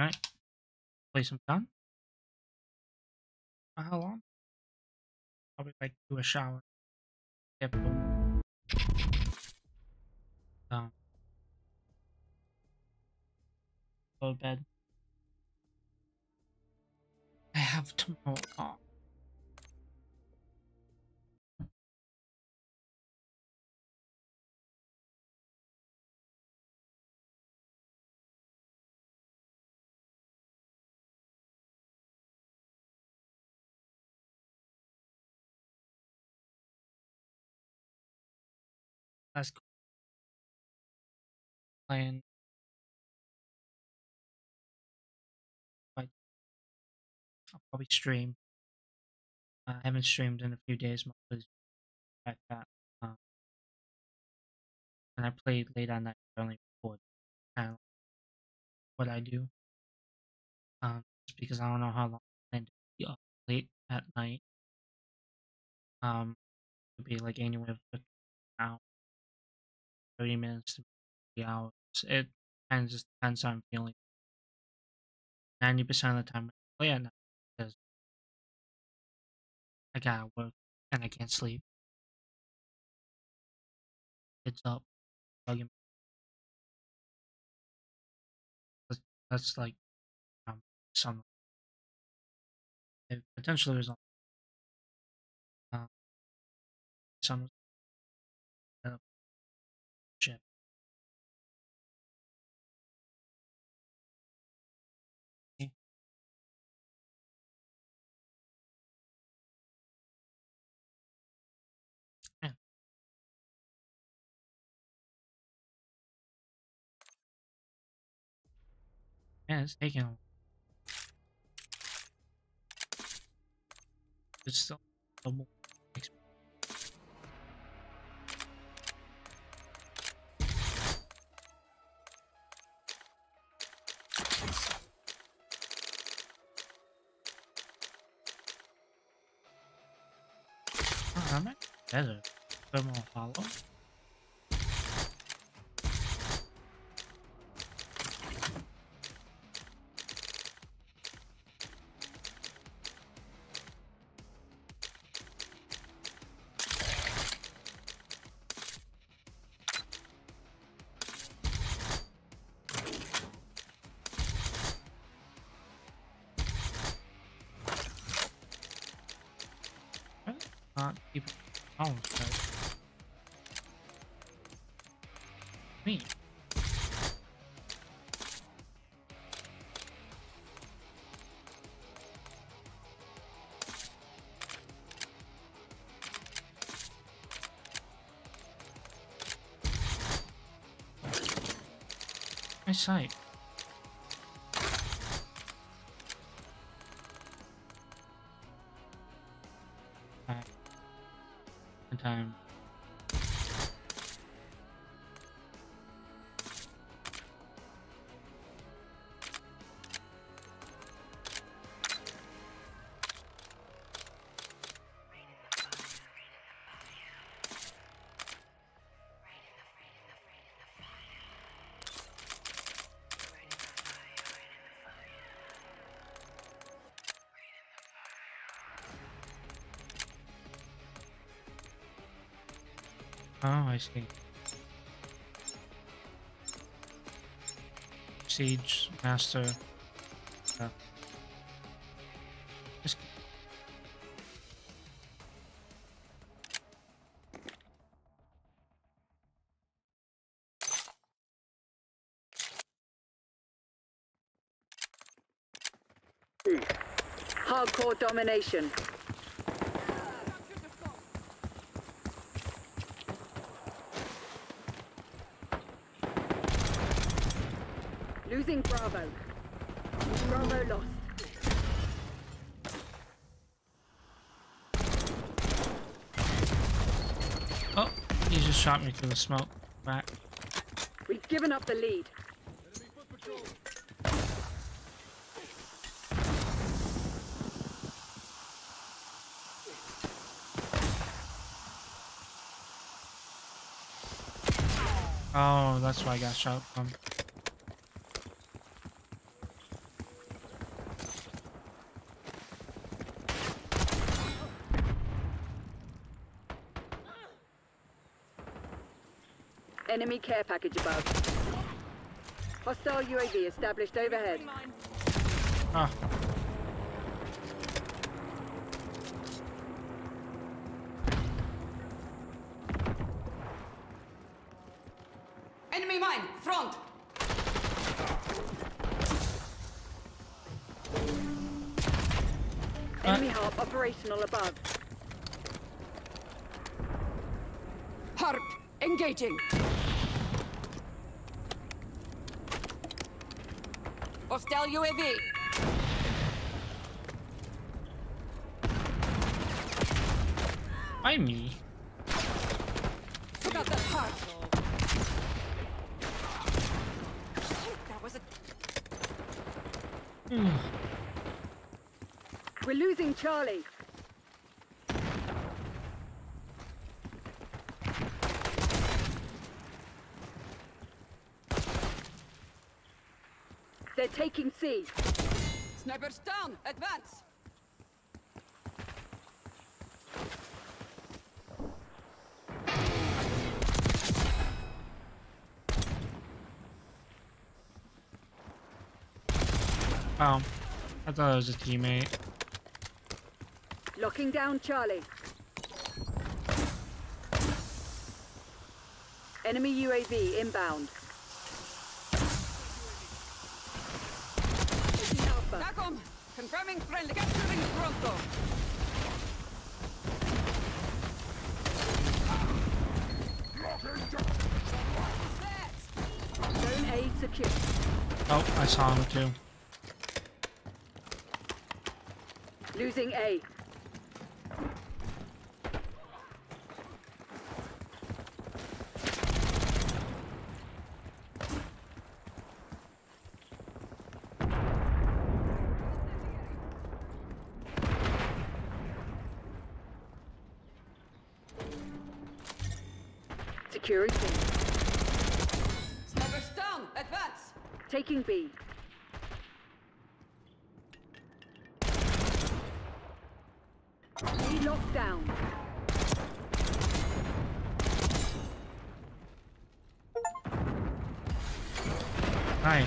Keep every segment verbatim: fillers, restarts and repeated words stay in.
Alright, play some gun. Uh, how long? Probably like do a shower. Get home. Um, go to bed. I have tomorrow off. That's cool. Playing. Like, I'll probably stream. Uh, I haven't streamed in a few days, mostly like that. Um, and I played late at night. I only record kind of what I do. Um, just because I don't know how long I plan to be up late at night. Um, it could be like anywhere from an hour, thirty minutes to three hours. It kind of just depends how I'm feeling. ninety percent of the time I play at night because I gotta work and I can't sleep. It's up. Bugging. That's, that's like um, some it potentially result uh, some uh, shit. Yeah, yeah, it's taking a it's still double. Oh, I might be better. Thermal hollow. Right? Not keep hollow right? Me. My sight. Back in time. Oh, I see. Siege Master. Uh, just Hardcore domination. Losing Bravo. Bravo lost. oh, he just shot me through the smoke. Back. We've given up the lead. Oh, that's why I got shot from. Enemy care package above. Hostile U A V established overhead. Ah. Enemy mine, front! Enemy harp operational above. Harp, engaging. Hostile U A V. Why me? Took out that harp. That was a... We're losing Charlie. They're taking C. Snipers down, advance. Oh, I thought it was a teammate. Locking down Charlie. Enemy U A V inbound. Alpha. TACOM, confirming friendly. Capturing Pronto. Zone A secure. Oh, I saw him too. Losing A. Securing B. Snipers down, advance. Taking B. B locked down. Nice.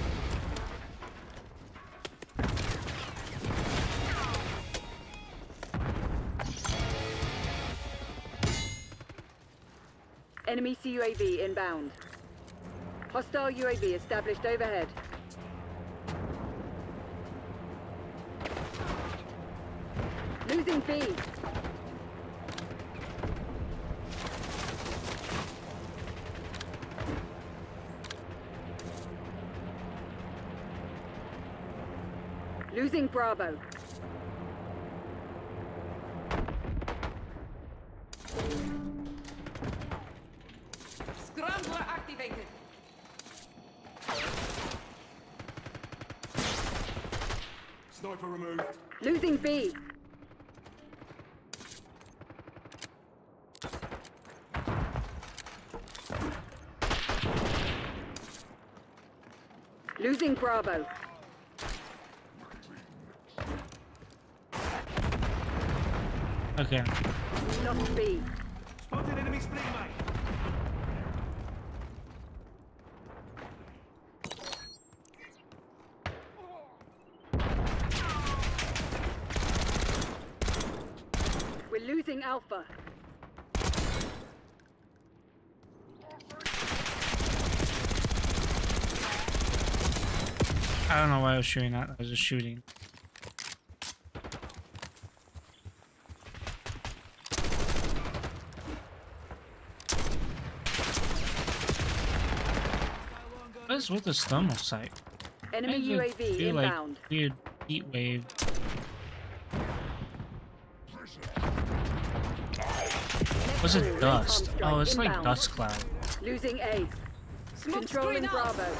Enemy C U A V inbound. Hostile U A V established overhead. Losing B. Losing Bravo. Scrambler activated. Sniper removed. Losing B. Losing Bravo. Okay. Lost B. Spotted enemy split mate. We're losing Alpha. I don't know why I was shooting that. I was just shooting. What is with this thermal sight? Enemy Why does U A it V feel like inbound. weird heat wave. What's Next it ring dust? pump strike Oh, it's like inbound. dust cloud. Losing A. Smoke Controlling screen out. Bravo.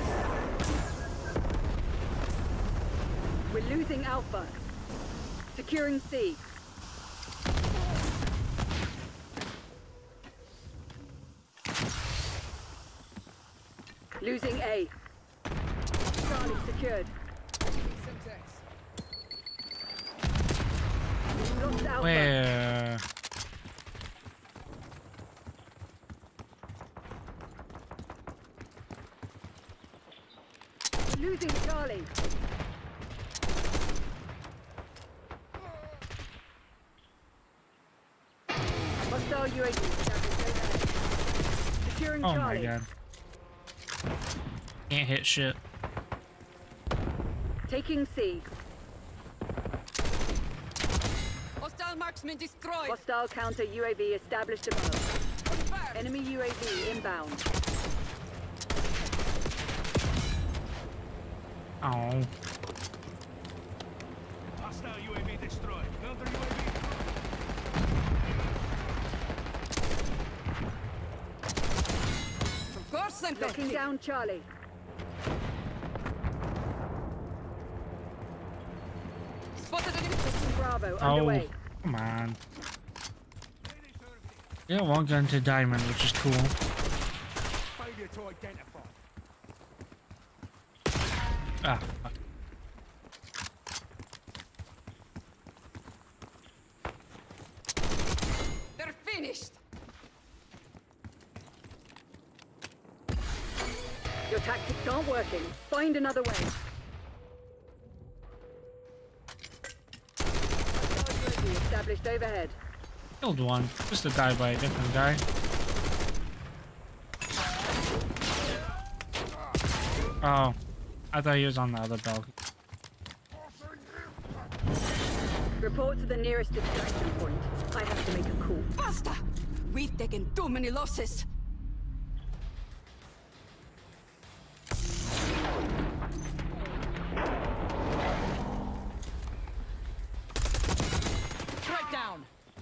We're losing Alpha. Securing C. Losing A. Charlie secured. Lost Alpha. Where? Losing Charlie. Hostile U A V established overhead. Securing Oh Charlie. my god. Can't hit shit. Taking C. Hostile marksman destroyed. Hostile counter U A V established above. Confirmed. Enemy U A V inbound. Oh. Hostile U A V destroyed. Counter U A V. Of course I'm Locking ready. down Charlie. Spotted enemy. Bravo Oh. underway. Come on. Yeah, one gun to diamond, which is cool. Failure to identify. Ah, fuck. They're finished. Your tactics aren't working. Find another way. Hostile U A V established overhead. Killed one. Just to die by a different guy. Oh. I thought he was on the other balcony. Report to the nearest extraction point. I have to make a call. Basta! We've taken too many losses. Threat down.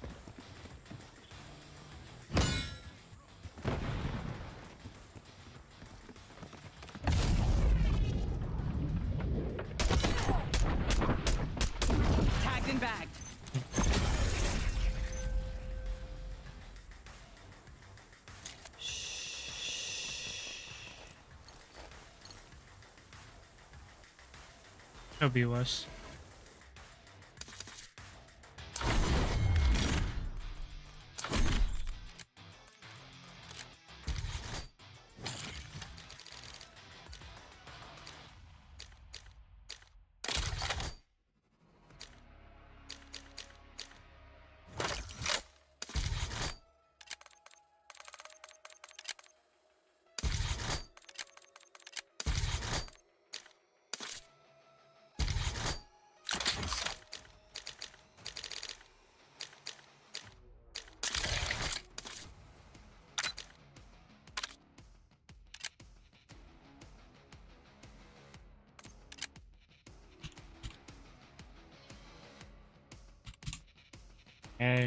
Tagged and bagged. Could be worse. Hey.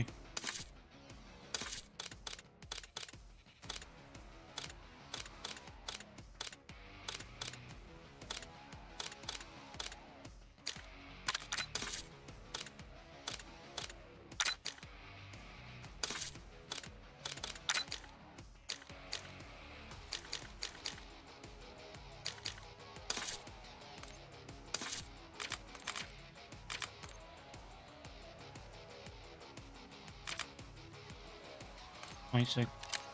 twenty-six.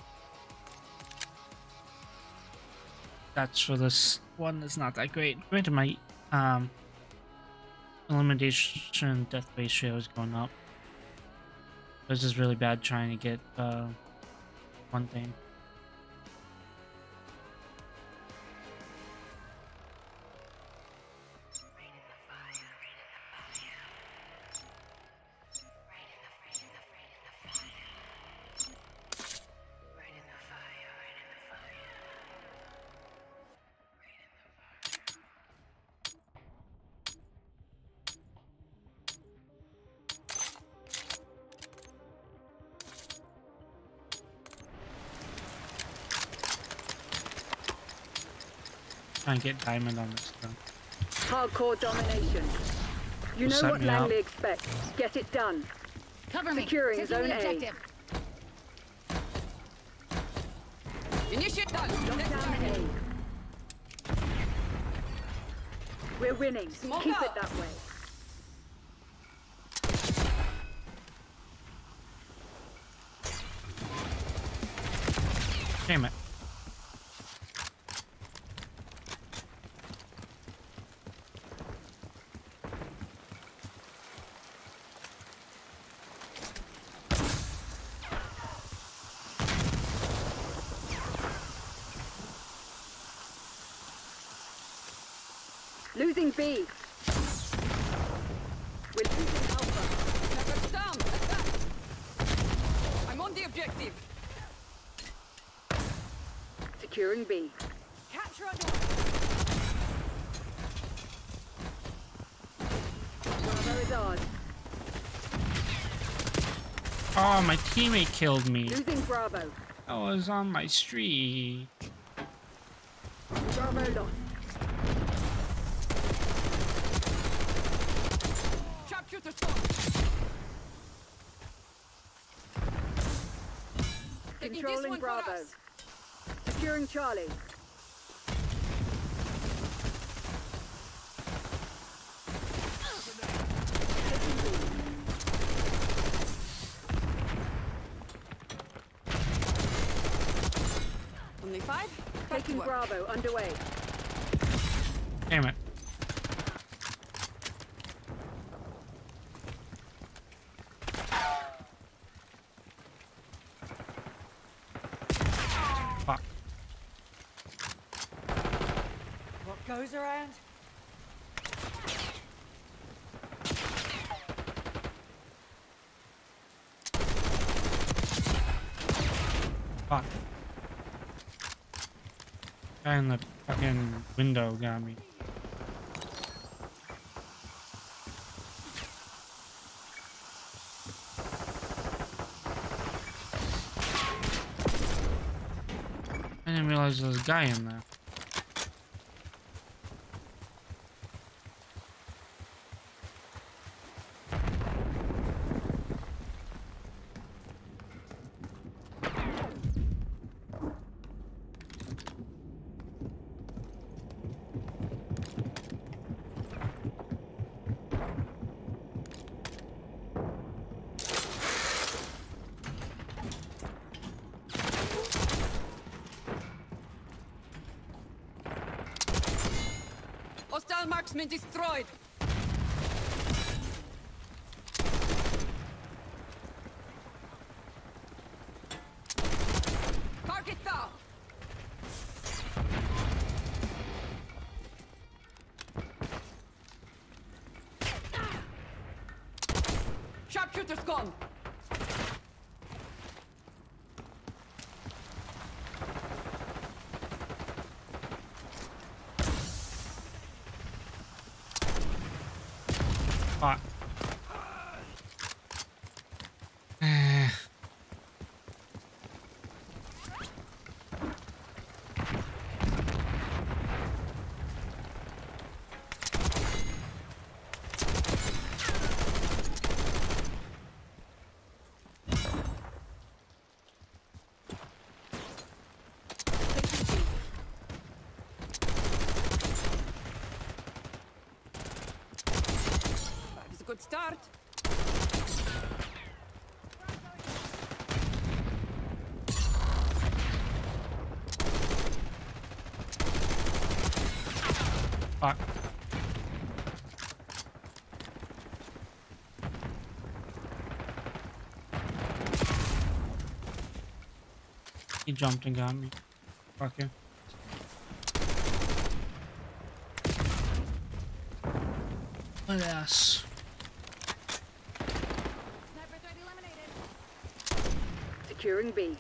That's for this one that's not that great. Granted, my um, elimination death ratio is going up. This is really bad trying to get uh, one thing. Try and get diamond on this gun. Hardcore domination. You Will know set what me up. Langley expects. Get it done. Cover me. Securing Taking zone the A. objective. Initiate done. Lock down A. We're winning. Smoke Keep up. it that way. Damn it. Losing B. We're losing Alpha. Sniper's down. Attack. I'm on the objective. Securing B. Capture a Bravo is ours. Oh, my teammate killed me. Losing Bravo. I was on my streak. Bravo lost. Sharpshooter spawn. Taking this Controlling one for Bravo. us. Securing Charlie. Taking B. Only five. Back to Taking work. Bravo underway. Damn it. Fuck. What goes around? Fuck. Guy in the fucking window got me. I didn't realize there was a guy in there. Hostile marksman destroyed. Target down. Sharpshooter's gone. Fuck. Eh. It's a good start. Fuck. He jumped and got me. Fuck you. What else? Sniper threat eliminated. Securing B.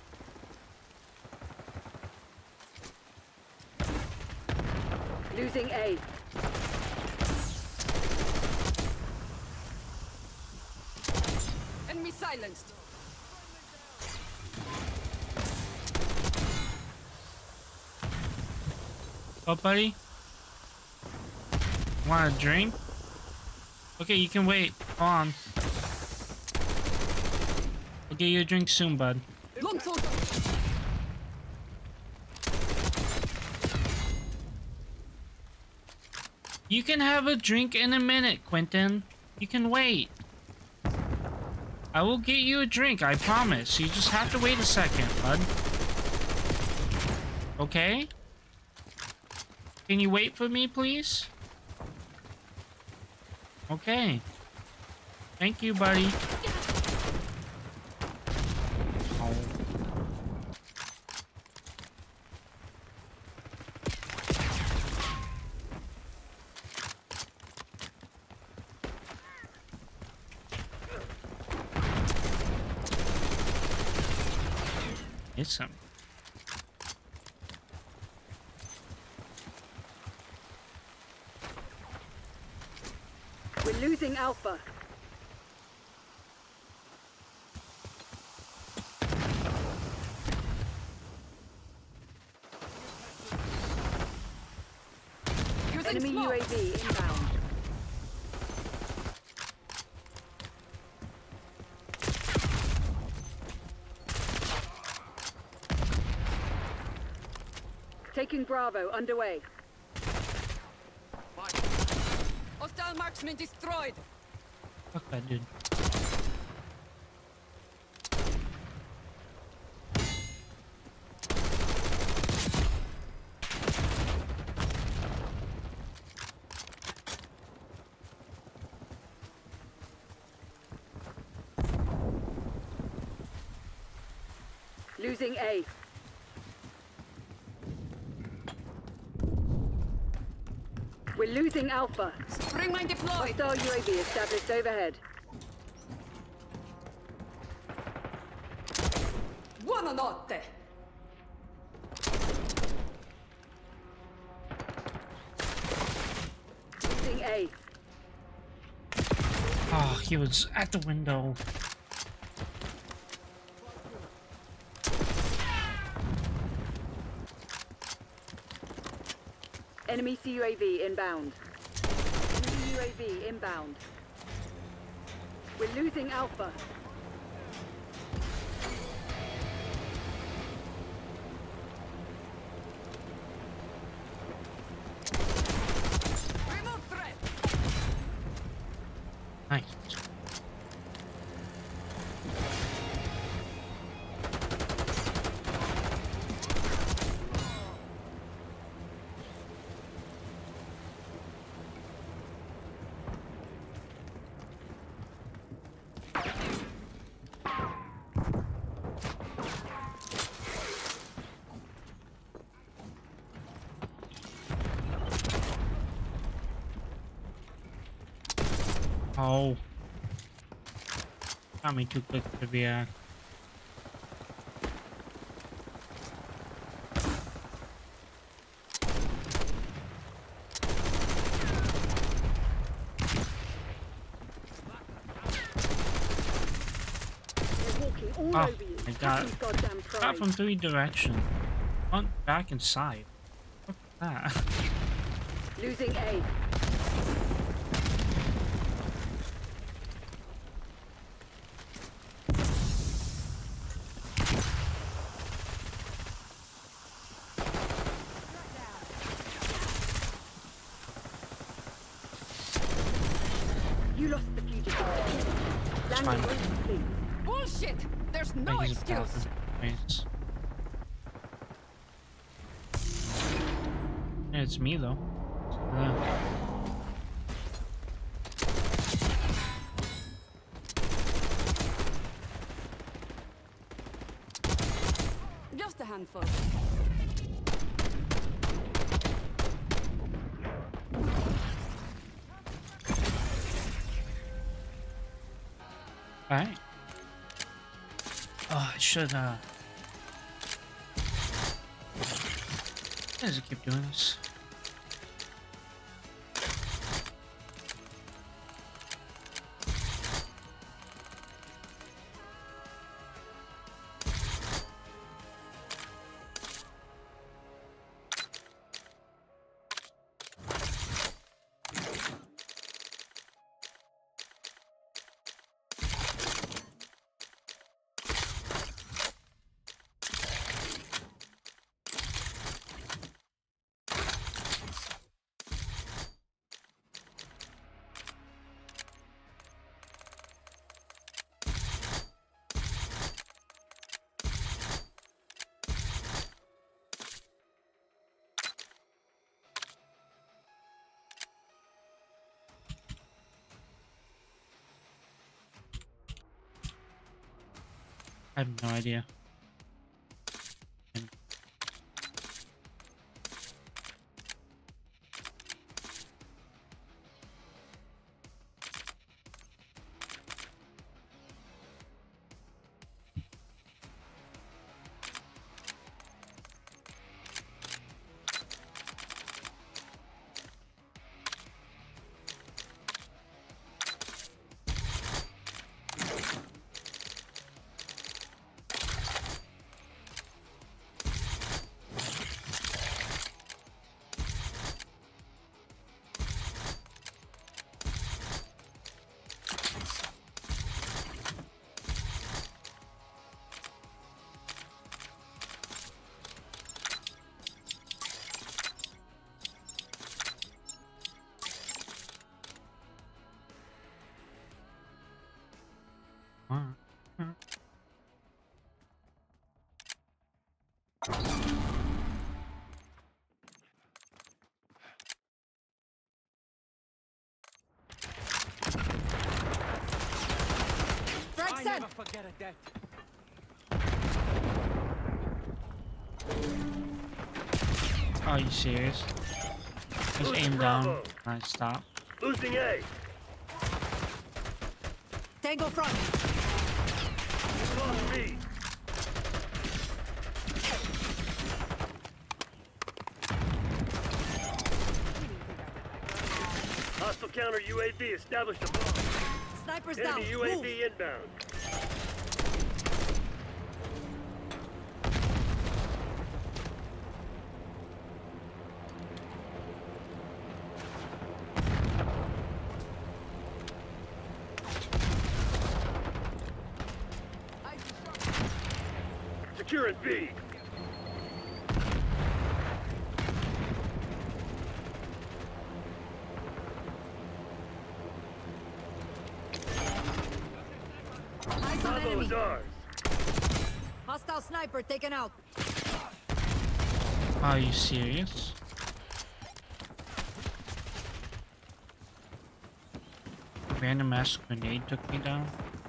Losing A. Enemy silenced. Oh, buddy? Want a drink? Okay, you can wait. Hold on. I'll get you a drink soon, bud. Long soldier. You can have a drink in a minute, Quentin. You can wait. I will get you a drink, I promise. You just have to wait a second, bud. Okay? Can you wait for me, please? Okay. Thank you, buddy. Oh. miss him. We're losing Alpha. Using Enemy smoke. U A V inbound. Taking Bravo underway. Hostile marksman destroyed. Fuck that dude. Losing A. We're losing Alpha. Spring mine deployed. Hostile U A V established overhead. Buonanotte. Losing A. Oh, he was at the window. Enemy C U A V inbound. Enemy U A V inbound. We're losing Alpha. Remote threat. Nice. Oh. Got me too quick to react. They're walking all Oh, over you. I got- Have some goddamn Shot pride. from three directions. Front, back, and side. What's that? Losing A. You lost the fugitive. Landing fine. route complete. Bullshit. There's no Like he's excuse. about to- Nice. Yeah, it's me though. Uh, Just a handful. Alright. Oh, I should, uh... Why does it keep doing this? I have no idea. Mag I sent! never forget a debt. Are you serious? Just aim down. Nice stop. Losing A. Tango front! Lost B. Hostile counter U A V established a bomb. Snipers down! Enemy U A V Move! inbound. Securing B. Eyes on Bravo enemy! is ours. Hostile sniper taken out! Are you serious? Random ass grenade took me down.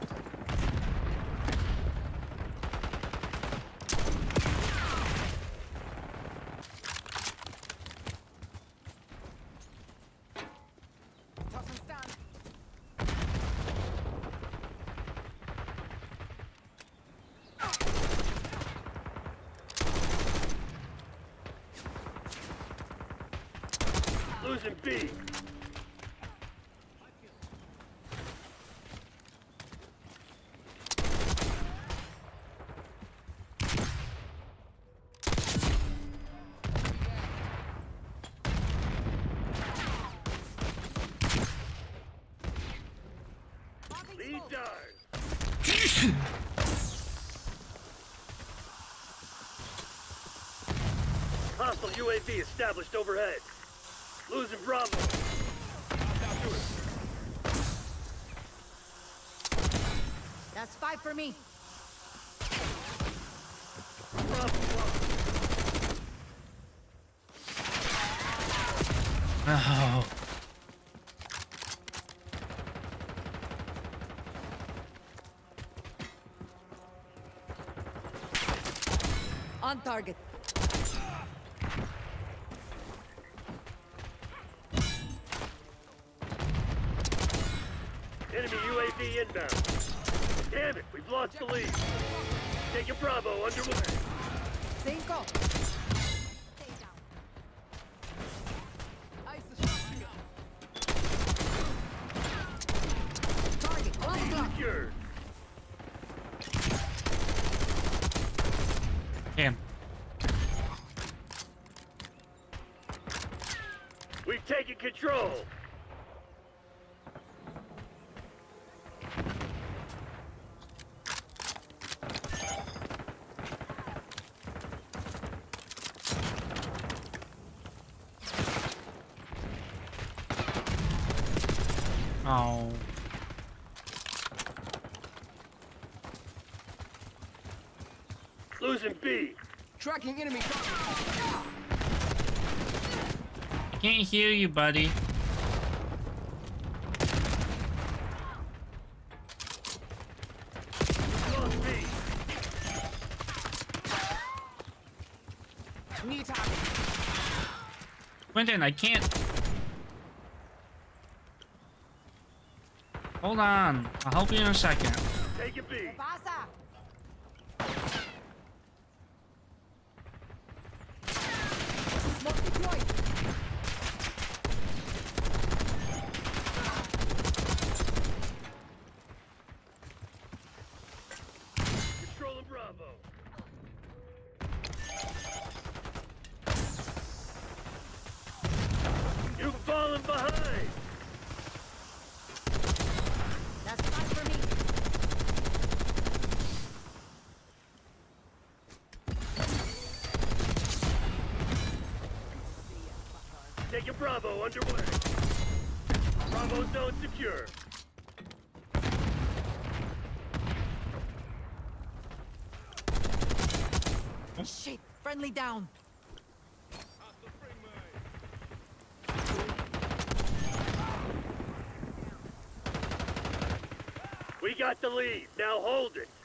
Toss and stand! Losing B. Lead dies. Hostile U A V established overhead. Losing Bravo. That's five for me! Bravo lost. No. On target! Enemy U A V inbound. Damn it, we've lost the lead. Taking Bravo underway. Cinco! Stay down! Ice the shot! Target! On the clock! Secured. Damn. We've taken control. Oh. Losing B. Tracking enemy! I can't hear you, buddy. Lost B. Need target! Quentin, I can't. Hold on. I'll help you in a second. Taking B. Pasa! Smoke deployed! Controlling Bravo. You've fallen behind. That's five for me! Taking Bravo underway. Bravo zone secure. Shit! Friendly down! We got the lead. Now hold it.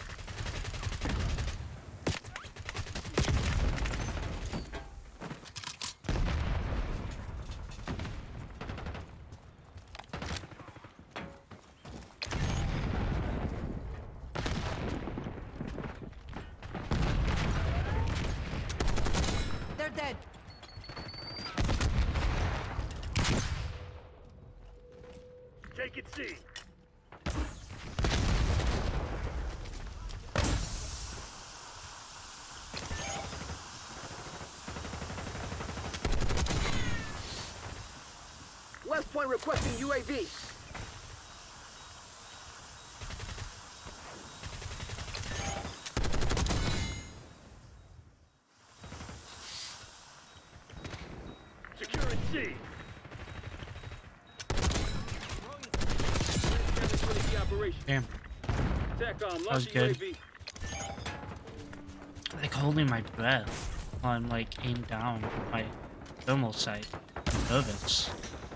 They're dead. Take it C. West Point requesting U A V. Securing C. Damn. TACOM, That was good. Like holding my breath while I'm like aimed down my thermal sight. I'm nervous.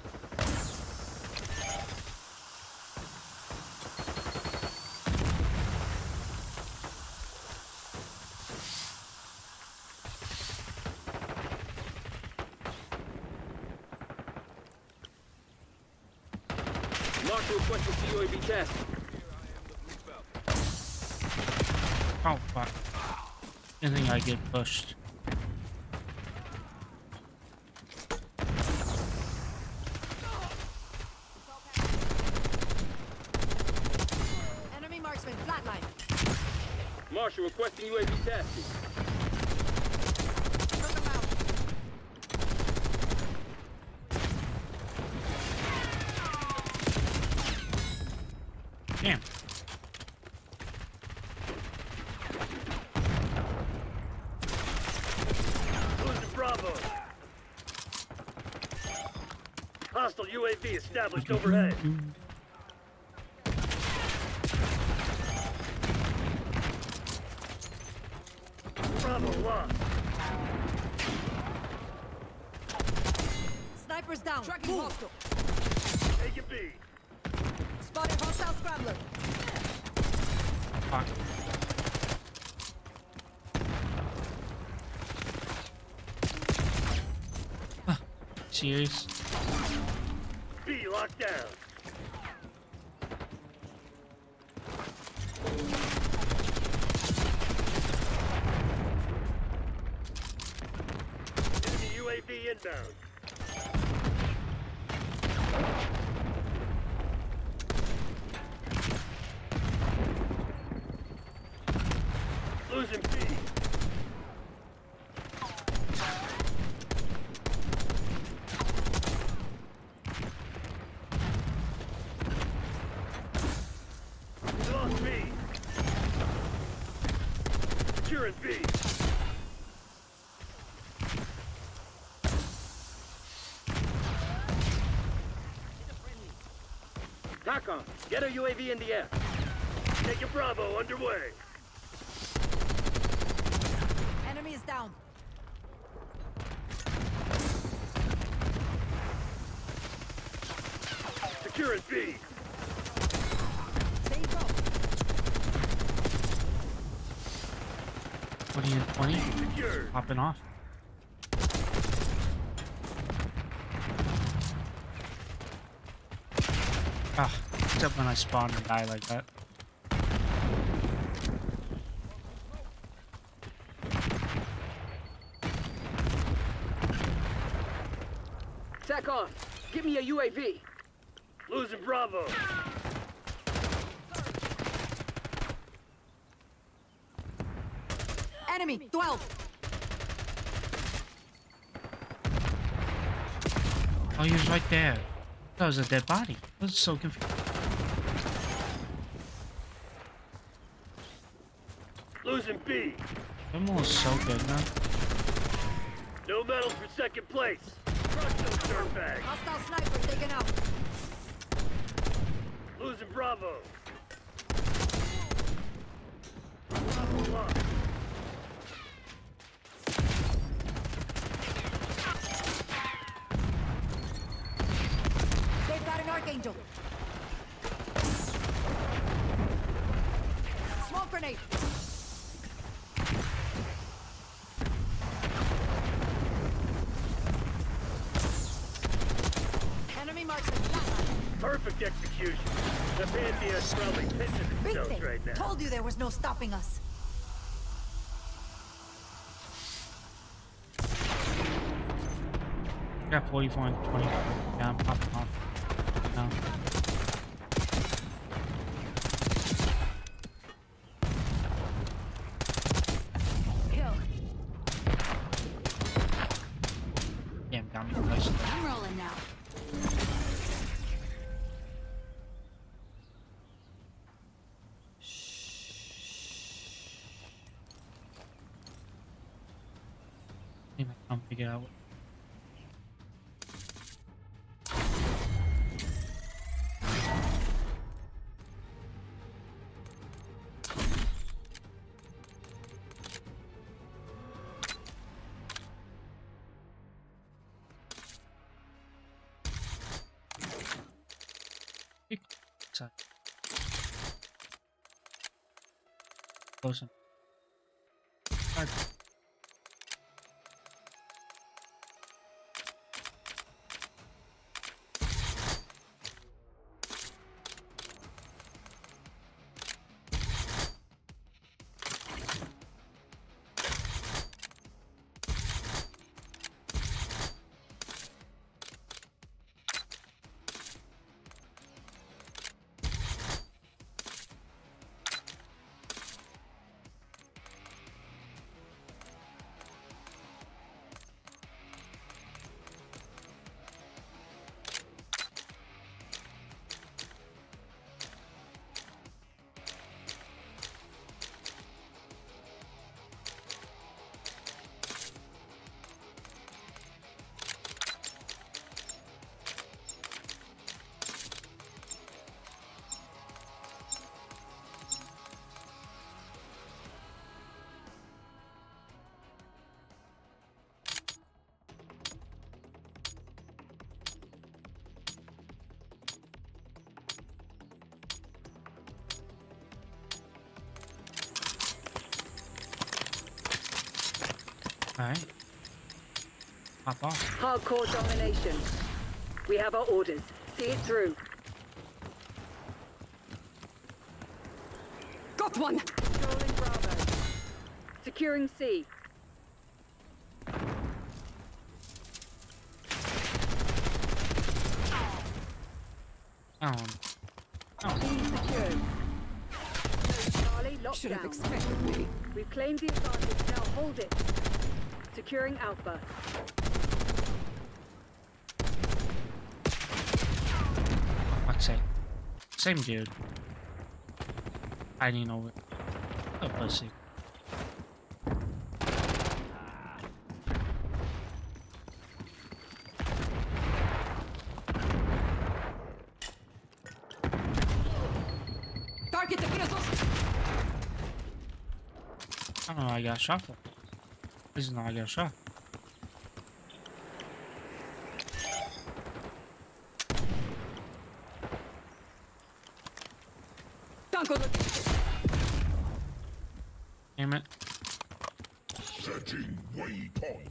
Marshal requesting C U A V test. Oh fuck. I think I get pushed. Enemy marksman, flatline. Marshal requesting U A V tasking. Took him out. Damn. Losing Bravo. Hostile U A V established overhead. Bravo lost. Sniper's down. Tracking Move. hostile. Take it B. Spotted hostile scrambler. Fuck. Huh. Serious? B locked down. Enemy U A V inbound. Losing B. Lost B. Securing B. TACOM, get a U A V in the air. Taking Bravo underway. Enemy is down. Securing B. Stay go. What are you, twenty? Secured. Popping off. Ah, except when I spawn and die like that. TACOM, give me a U A V. Losing Bravo. Enemy, twelve. Oh, he was right there. That was a dead body. I was so confused. Losing B. Thermal is so good now. No medals for second place. Crush those dirtbags. Hostile sniper taken out. Losing Bravo. Bravo lost. They've got an Archangel. grenade. Enemy marks the flatline. Perfect execution. The Pantheon's probably pinching themselves Vite, right now. told you there was no stopping us. Got forty-four and twenty. Yeah, I'm popping off. No. Kill. Damn, got me twice. I'm rolling now. I think I can figure out what. Sorry. Close enough. Hard. Alright. Pop off. Hardcore domination. We have our orders. See it through. Got one. Controlling Bravo. Securing C. Um. Oh. C secured. Charlie locked Should have down. expected me. We've claimed the advantage. Now hold it. Securing Alpha. What's it? Same dude. I didn't know it. Oh, pussy. Target the vessels. I don't know, I got shot for. This is not I got shot. Tango. Damn it. Setting waypoint.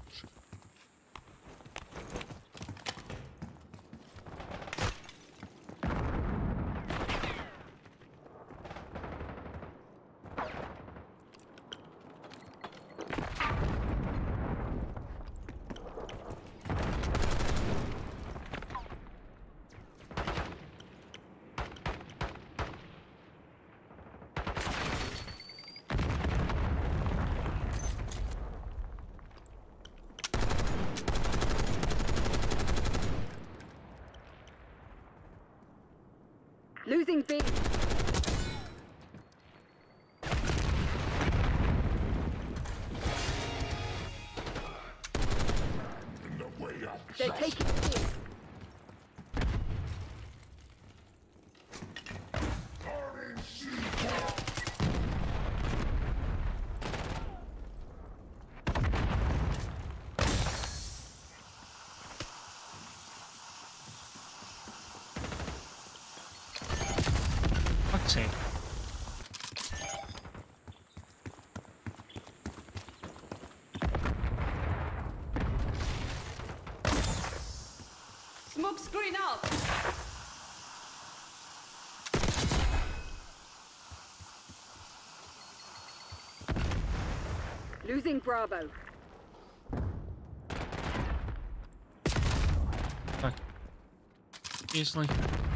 Losing B. The way up. They're taking C. Fuck's sake. Screen out! Losing Bravo. Fuck. Seriously?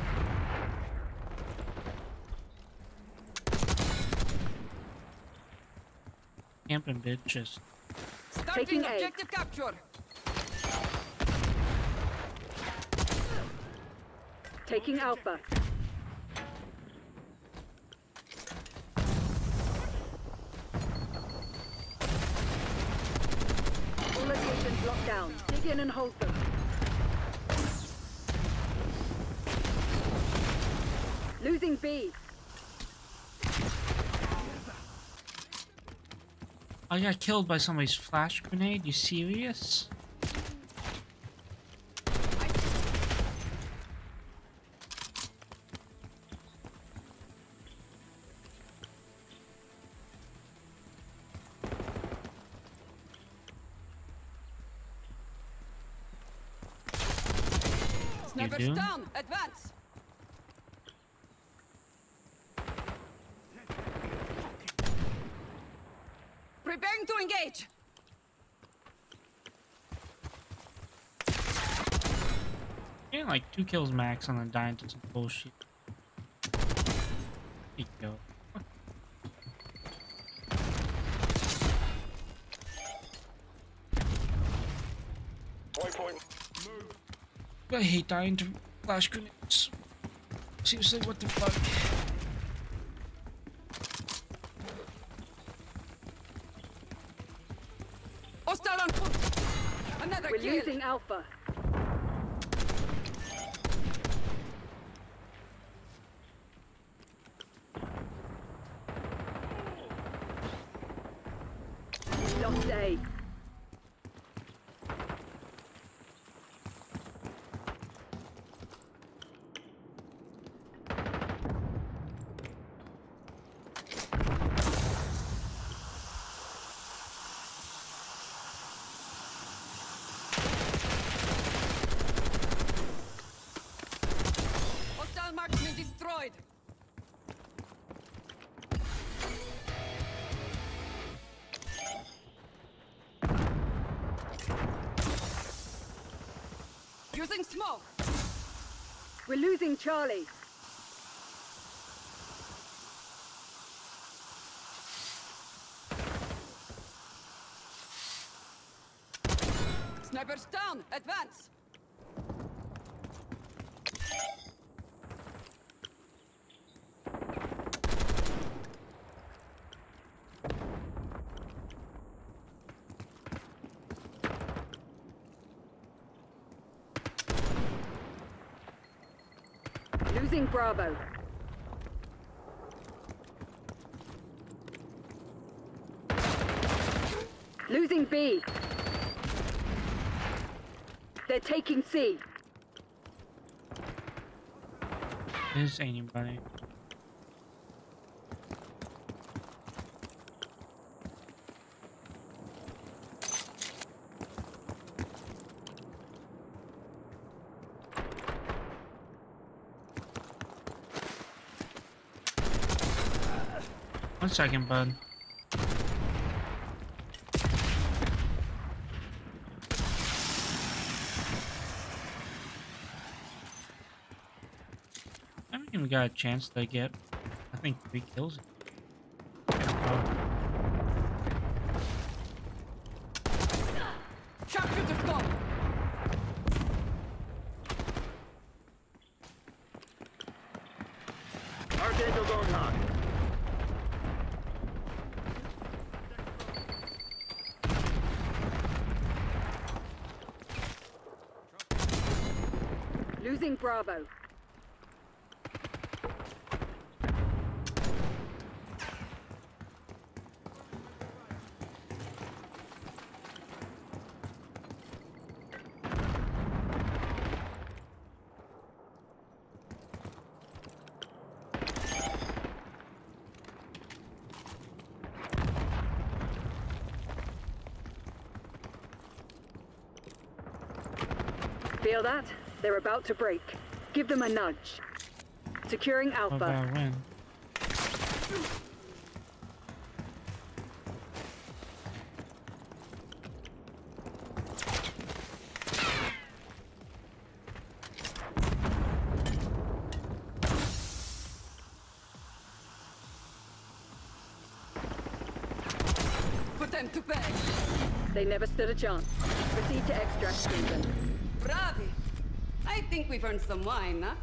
Camping bitches. Starting Taking A. objective capture. Taking Alpha. All locations locked down. Dig in and hold them. Losing B. I got killed by somebody's flash grenade. You serious? Snipers do? down. Advance. Preparing to engage. Getting like two kills max and then dying to some bullshit. There you go. I hate dying to flash grenades. Seriously, what the fuck? Hostile on foot. Another We're kill. losing Alpha. Lost A. Hostile marksman destroyed. Using smoke. We're losing Charlie. Snipers down. Advance. Losing Bravo. Losing B. They're taking C. Is anybody? One second, bud. I haven't even got a chance to get, I think, three kills. Oh, Sharpshooter stop. Archangel going hot. Losing Bravo. Feel that? They're about to break. Give them a nudge. Securing What if Alpha. I win? Put them to bed. They never stood a chance. Proceed to extract season. Bravi. I think we've earned some wine, huh?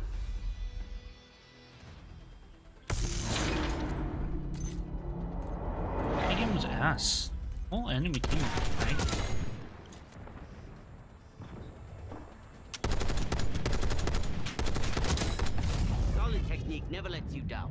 That game was ass. Whole enemy team was right. Solid technique never lets you down.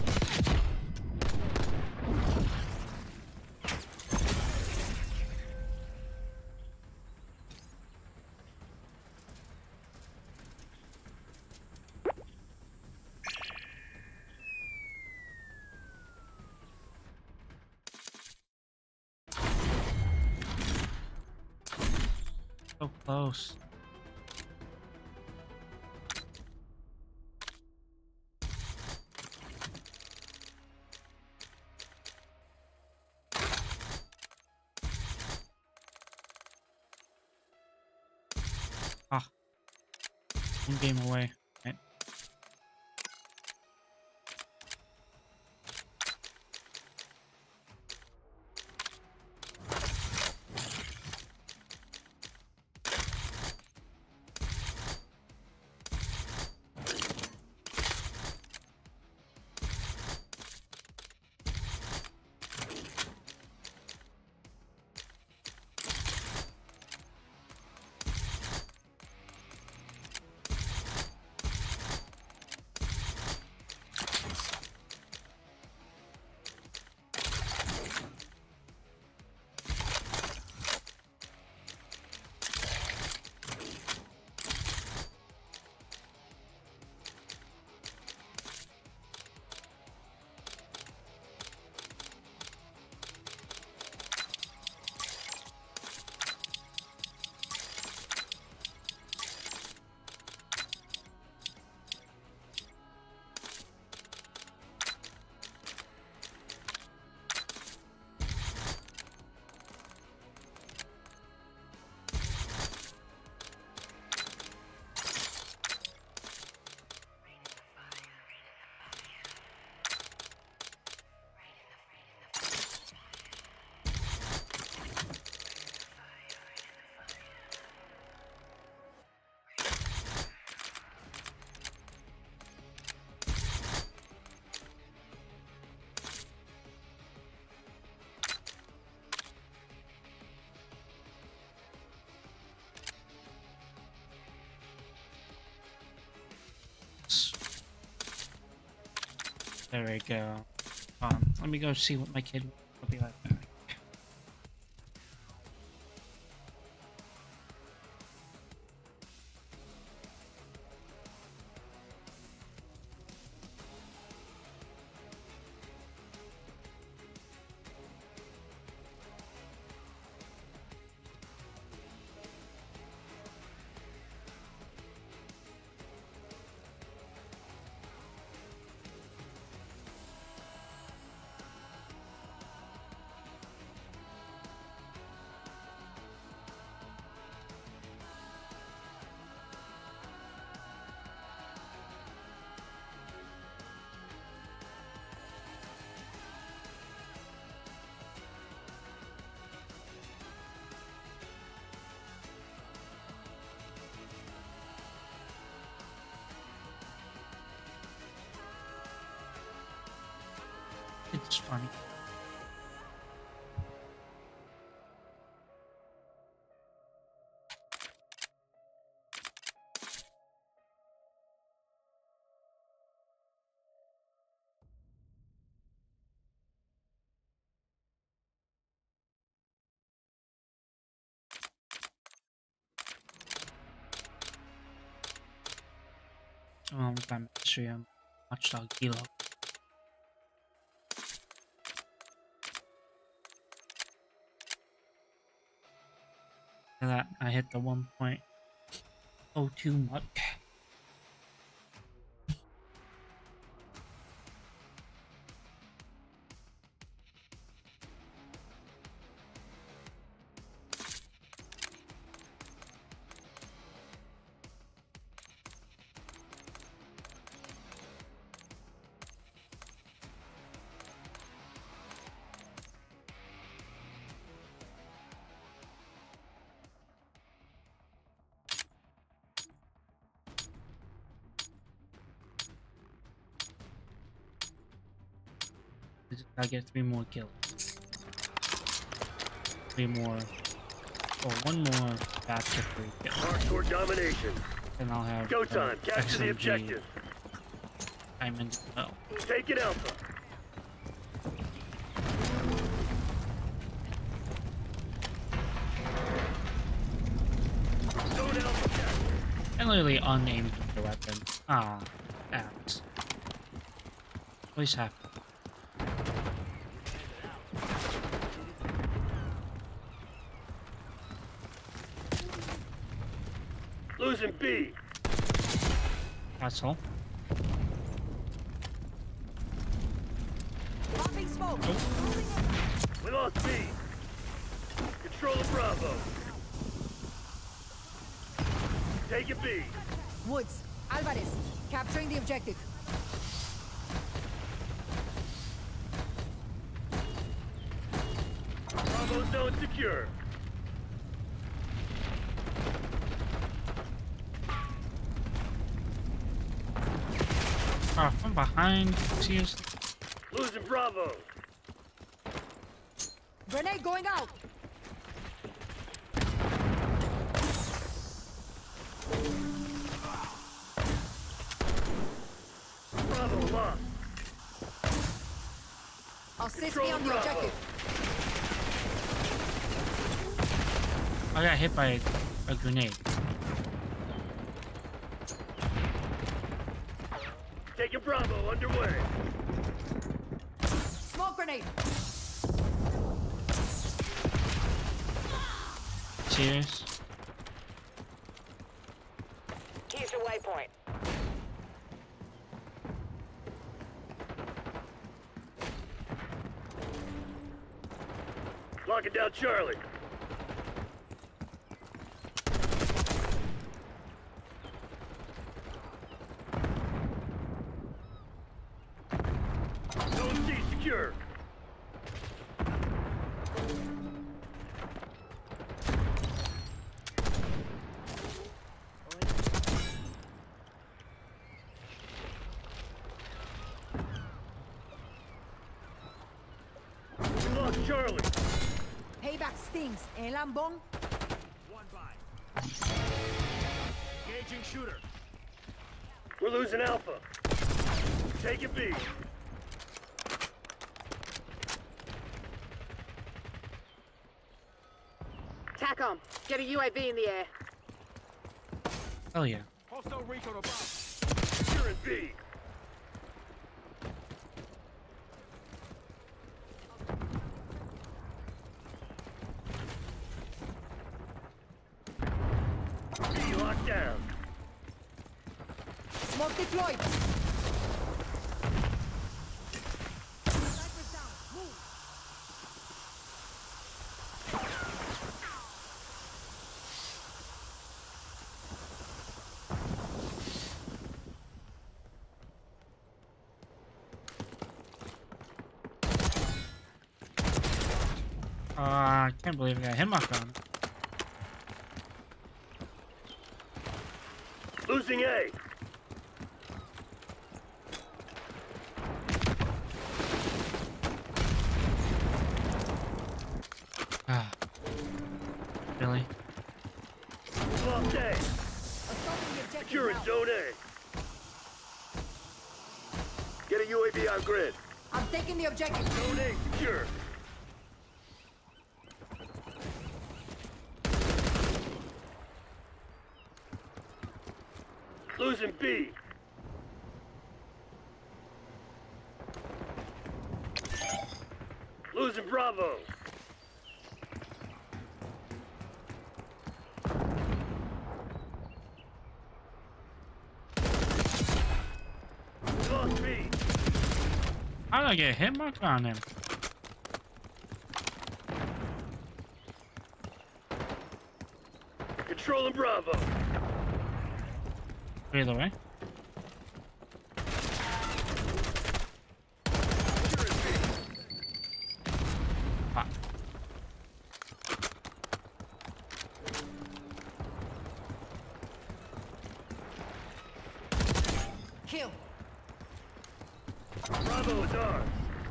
So close. Ah. One game away. Right. There we go. Um, let me go see what my kid. I'll be right back. It's funny. Um, I'm actually um, Watchdog Kilo. Look at that, I hit the one point. Oh, too much. I just gotta get three more kills. Three more. Or one more batch of three kills. March toward domination. And I'll have. Go uh, time. Capture the S M G objective. Diamond. Oh. Take it, Alpha. Zone Alpha captured. And literally unaimed with the weapon. Ah, apt. Always happen. Losing B. Asshole. Popping smoke. We lost B. Control of Bravo. Take it B. Woods. Alvarez. Capturing the objective. Bravo zone secure. Ah, from behind. Seriously. Losing Bravo. Grenade going out. Bravo lost. Assist Control me on the Bravo. objective. I got hit by a, a grenade. Taking Bravo underway. Smoke grenade. Cheers. Here's your waypoint. Locking down Charlie. Zone C secure. We lost Charlie. Payback stings. El lambón. One by. Engaging shooter. We're losing Alpha. Take it B. TACOM, get a U A V in the air. Hell yeah. Hostile recon above. Securing B. B locked down. Smoke deployed. Uh, I can't believe I got hit mark on. Losing A. Ah. Really? Lost A. Assaulting the objective Securing now. Zone A. Get a U A V on grid. I'm taking the objective. Zone A secure. Losing B. Losing Bravo. How did I get a hit marker on him? Controlling Bravo. Either way. Ah. Kill. Bravo is ours.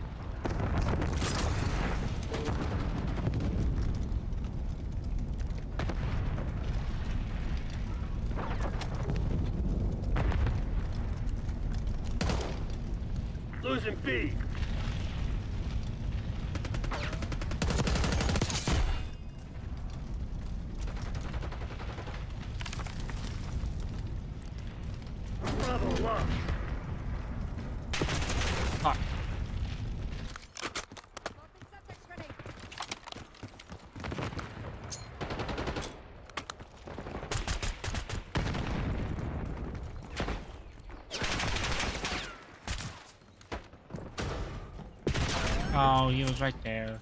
Losing B. Bravo lost. Ah. Oh, he was right there.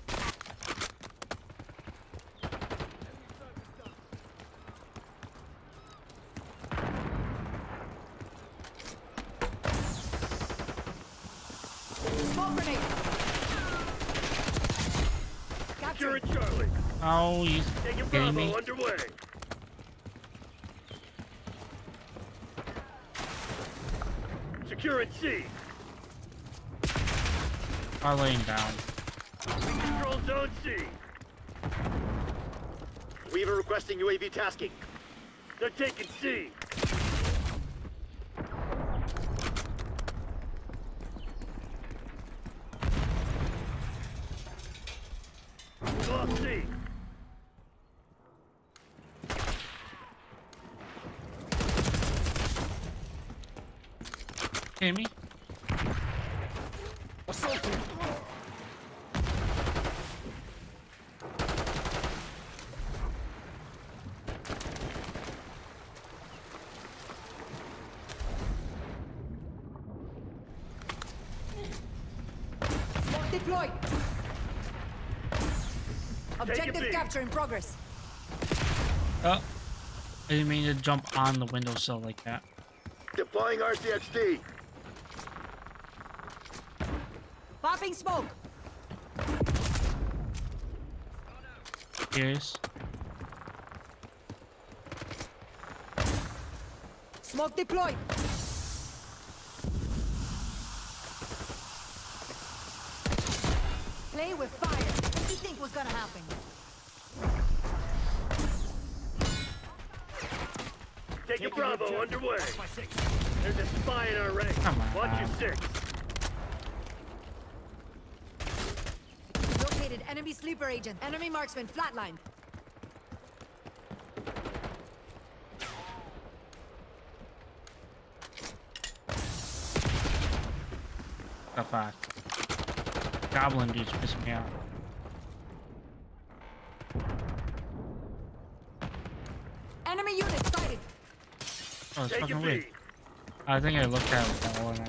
Smoke grenade. Capture Capture. Charlie. Oh, he's Taking kidding Bravo me. underway. Securing C. I'm laying down. We control Zone C. Weaver requesting U A V tasking. They're taking C. Lost C. Hear me? Assaulting. Smoke deployed. Objective B. capture in progress. Oh. I didn't mean to jump on the windowsill like that. Deploying R C X D. Popping smoke. Here's. Smoke deployed. Play with fire. What do you think was gonna happen? Taking Bravo underway. My six. There's a spy in our ranks. Come on. Watch your six. Located enemy sleeper agent. Enemy marksman flatlined. So fast. Goblin dude's pissing me off. Enemy unit sighted. Oh, it's Taking fucking B. weird. I think I looked at it with that one.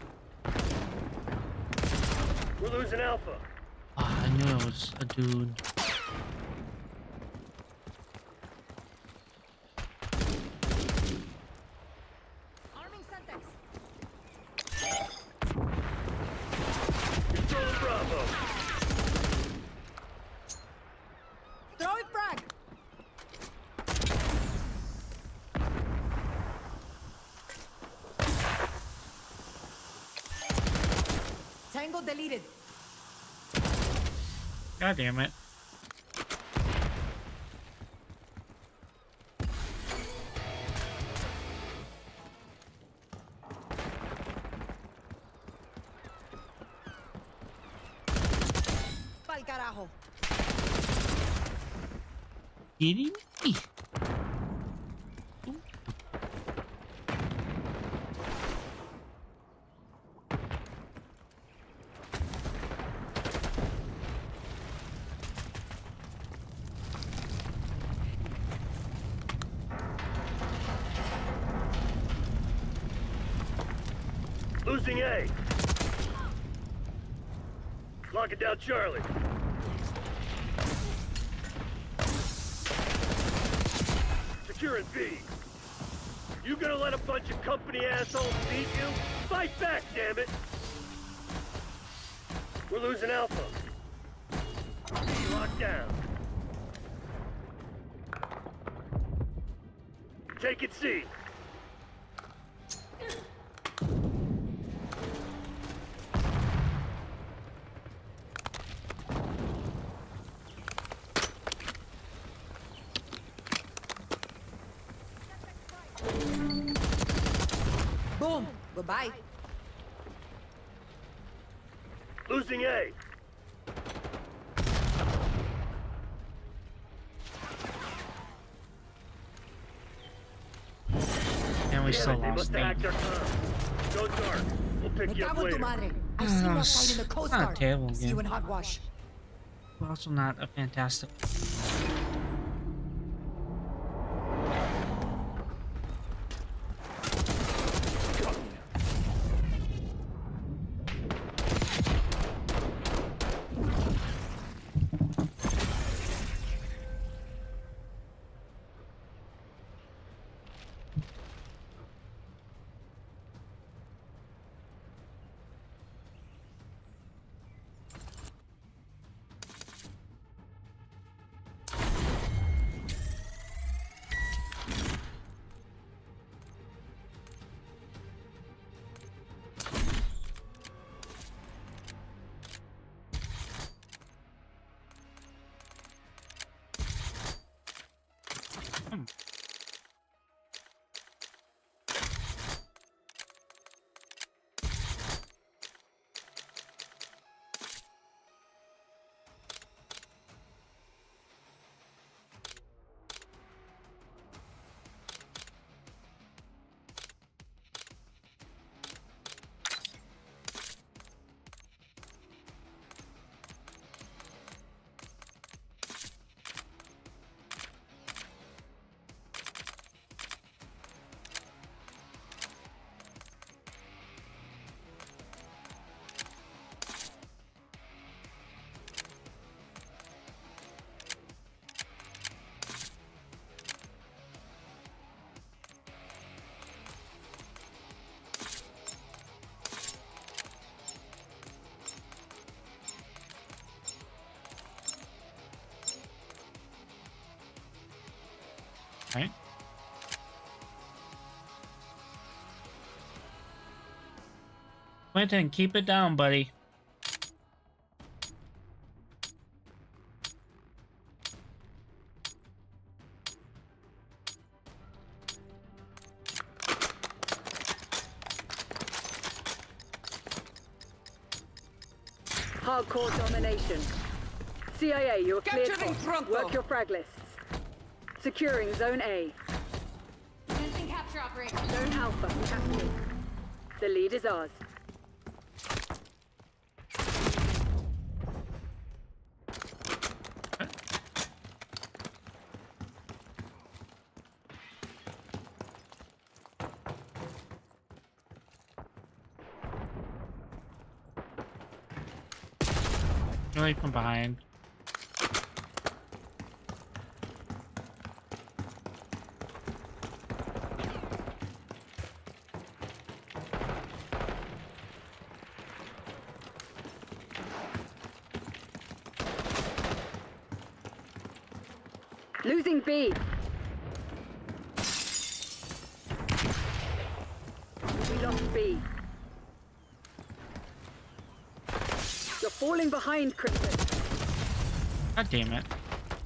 We're losing Alpha. Oh, I knew it was a dude. Arming Sentex. Controlling Bravo. Throwing frag. Tango deleted. God damn it. Pa'l carajo. Kidding me? Losing A. Locking down Charlie. Securing B. You gonna let a bunch of company assholes beat you? Fight back, damn it! We're losing Alpha. B locked down. Take it C. Boom. Goodbye. Losing A. And we Damn still it, they lost must have eight. hacked our comm. Go dark. We'll pick Me you up cago en tu later. madre. I see you Oh, outside in the it's Coast not a Guard. terrible See you game. in Hogwash. Also not a fantastic. Right? Quentin, keep it down, buddy. Hardcore domination. C I A, you're cleared. Capturing hot. Pronto. Work your frag lists. Securing Zone A. Commencing capture operation. Zone Alpha captured. The lead is ours. Really from behind. Losing B. We lost B. You're falling behind, Crimson. God damn it.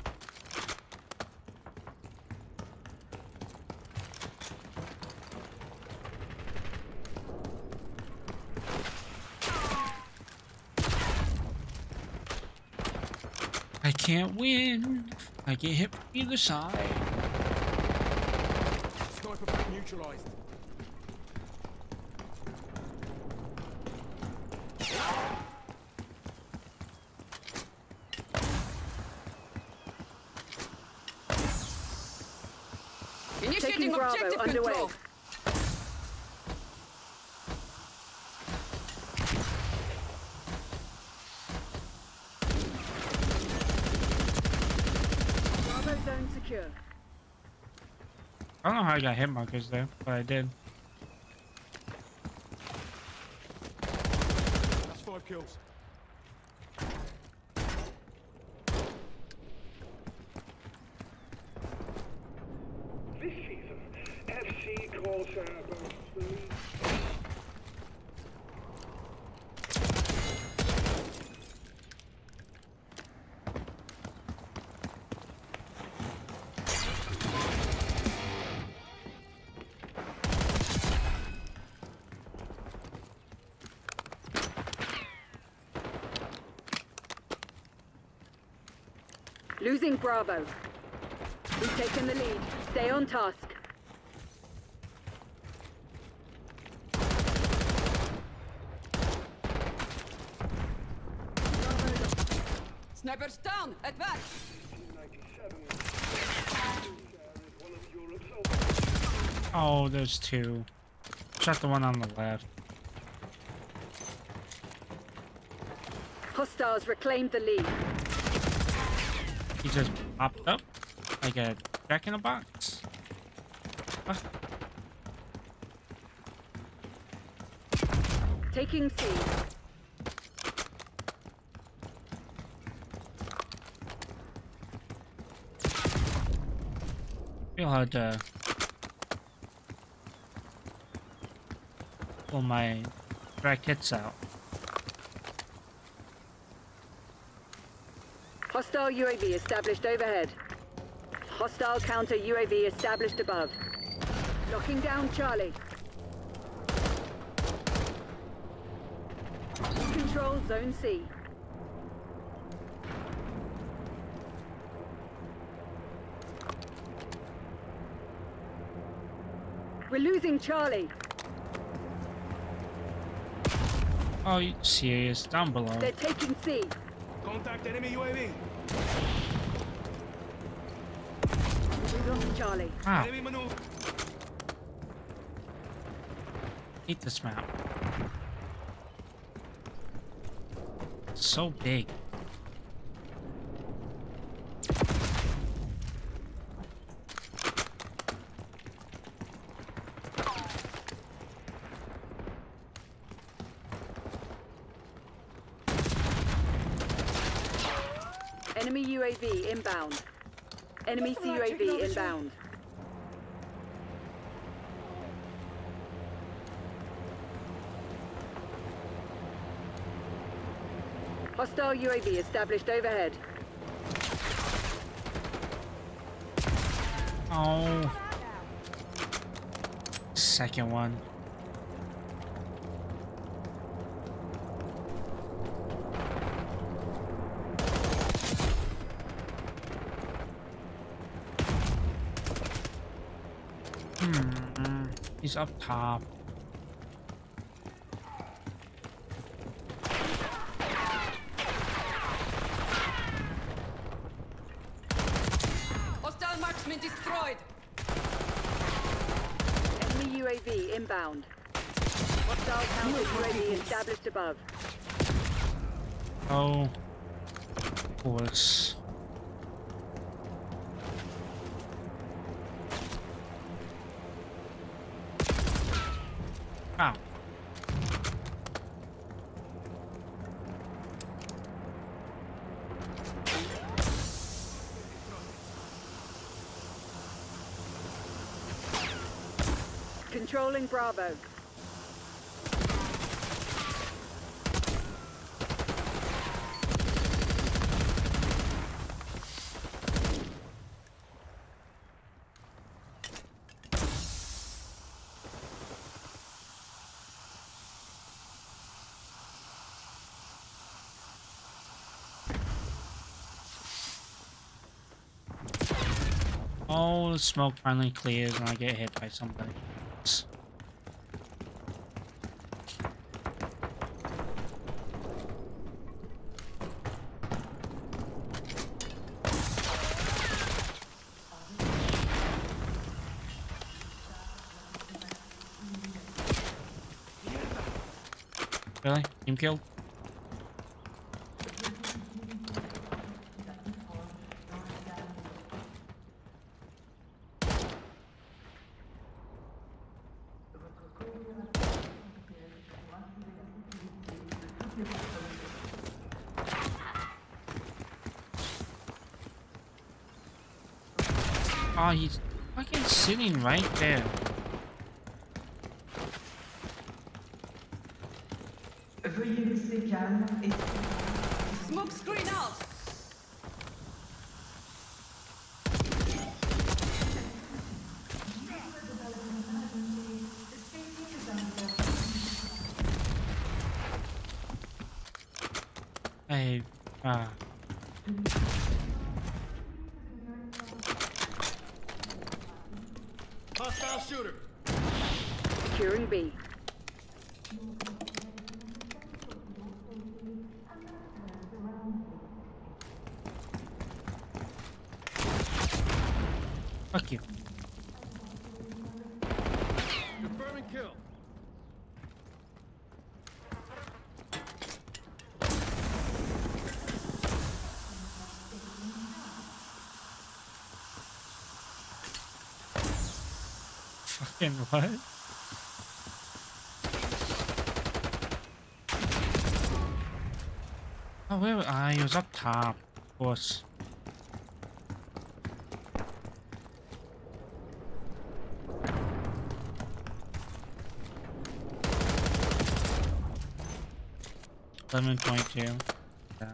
I can't win. I get hit from either side. Sniper frag neutralized. Initiating Taking Bravo objective underway. control. secure. I don't know how I got hit markers there, but I did. That's five kills. This season, F C calls out both the league. Losing Bravo. We've taken the lead. Stay on task. Snipers down! Advance! Oh, there's two. Shot the one on the left. Hostiles reclaimed the lead. He just popped up like a jack in a box. Ah. Taking C. Feel hard to pull my track hits out. Hostile U A V established overhead. Hostile counter U A V established above. Locking down Charlie. Control Zone C. We're losing Charlie. Oh, you serious? Down below. They're taking C. Contact enemy U A V. We lost Charlie. Wow, Enemy maneuver. hate this map. It's so big. Enemy U A V inbound. Enemy C U A V inbound. Hostile U A V established overhead. Oh. Second one. Hmm. He's up top. Hostile marksman destroyed! Enemy U A V inbound. Hostile counter U A V established above. Oh. Of course. Wow. Controlling Bravo. Oh, the smoke finally clears and I get hit by somebody. Really? Team killed? Oh, he's fucking sitting right there. Veuillez rester calme et... Smoke screen out! Hey, ah. Hostile shooter. Securing B. Fuck you. Confirming kill. Fucking what? Oh, where? Ah, he was up top. Of course. Eleven point two. Yeah.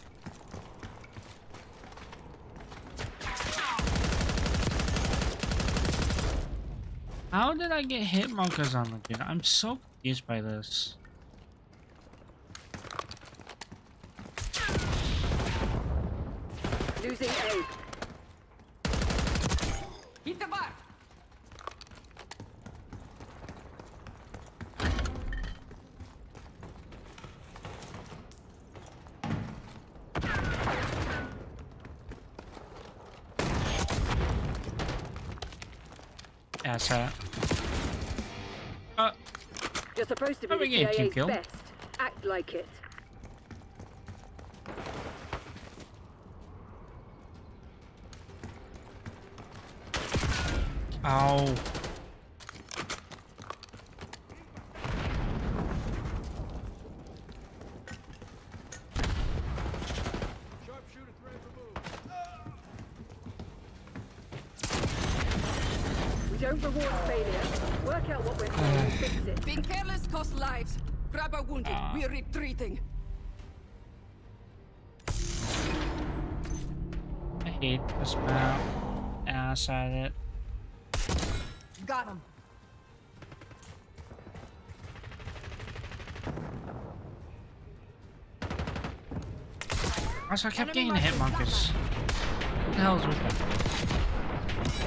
How did I get hit markers on the dude? I'm so confused by this. Losing A. Hit the bar! Asshat. Uh, You're supposed to be Oh, we the get a team C I A's kill. best. Act like it. ow. Sharpshooter threat removed. We don't reward failure. Work out what we're saying and fix it. Being careless costs lives. Grab a wounded. Ah. We're retreating. I hate this map. Ass at it. Got him. Also, I kept Enemy getting hit marker markers. What the hell is with that?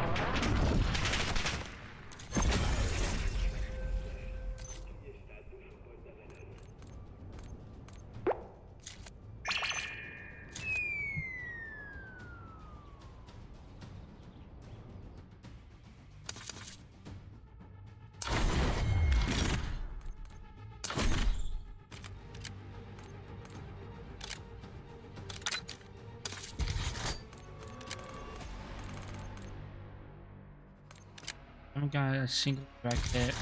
I haven't got a single direct hit.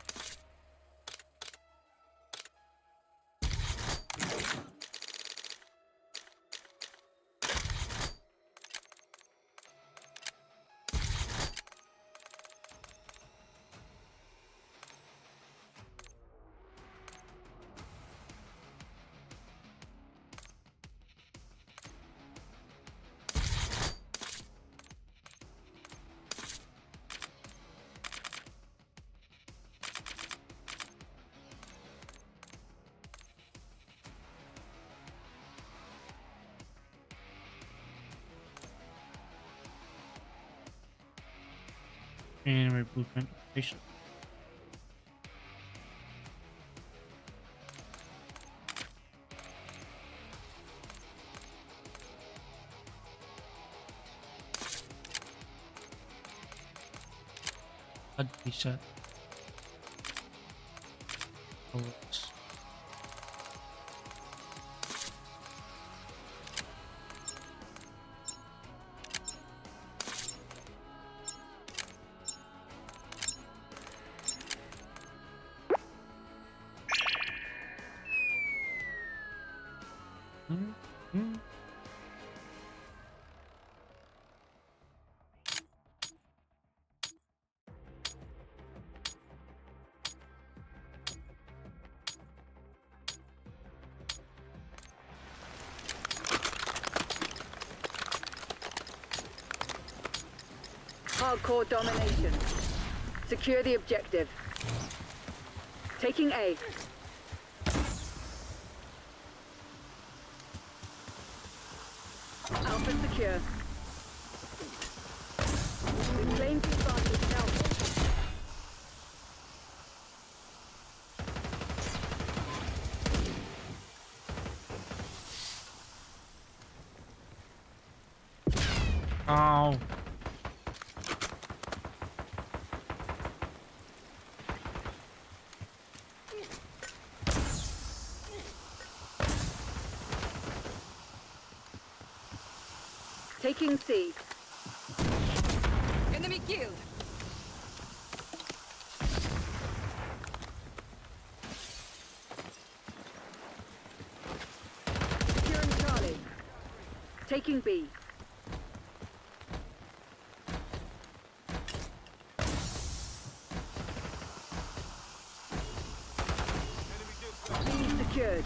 And blueprint operation. I'd be set. Bullets. Mm-hmm. Hardcore domination. Secure the objective. Taking A. Alpha secure. We've claimed the advantage in Alpha. Oh. Taking C. Enemy killed. Securing Charlie. Taking B. B secured.